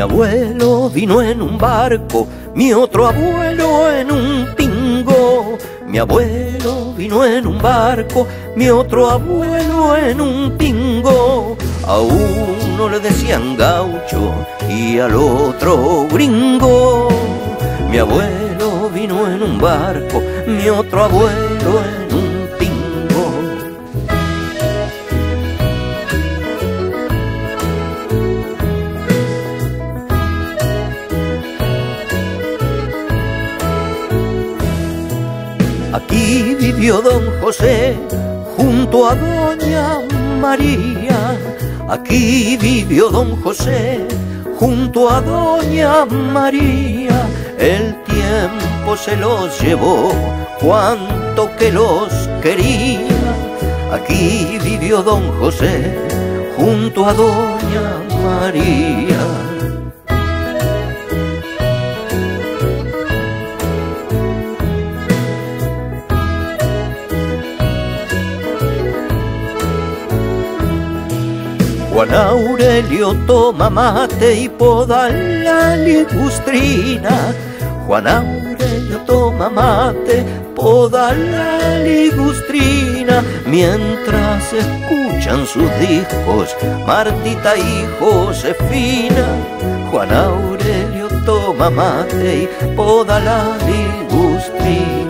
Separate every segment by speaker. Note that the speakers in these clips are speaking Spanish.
Speaker 1: abuelo vino en un barco, mi otro abuelo en un pingo. Mi abuelo vino en un barco, mi otro abuelo en un pingo. A uno le decían gaucho y al otro gringo. Mi abuelo vino en un barco, mi otro abuelo en un pingo. Aquí vivió don José junto a doña María. Aquí vivió don José junto a doña María. El tiempo se los llevó, cuanto que los quería. Aquí vivió don José junto a doña María. Juan Aurelio toma mate y poda la ligustrina. Juan Aurelio toma mate, poda la ligustrina. Mientras escuchan sus discos Martita y Josefina. Juan Aurelio toma mate y poda la ligustrina.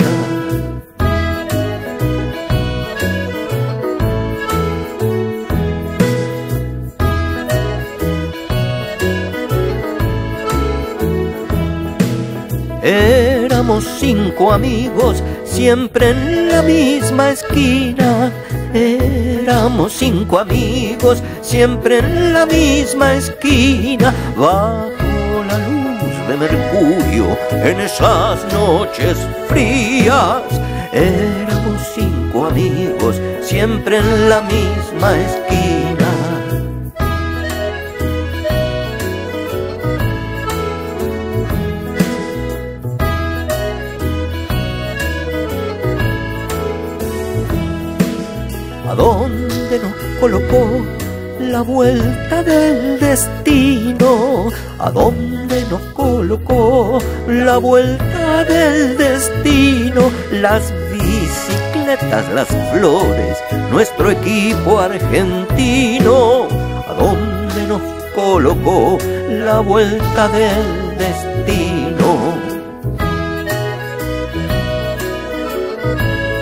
Speaker 1: Éramos 5 amigos, siempre en la misma esquina. Éramos 5 amigos, siempre en la misma esquina. Bajo la luz de Mercurio, en esas noches frías. Éramos 5 amigos, siempre en la misma esquina. ¿A dónde nos colocó la vuelta del destino? ¿A dónde nos colocó la vuelta del destino? Las bicicletas, las flores, nuestro equipo argentino. ¿A dónde nos colocó la vuelta del destino?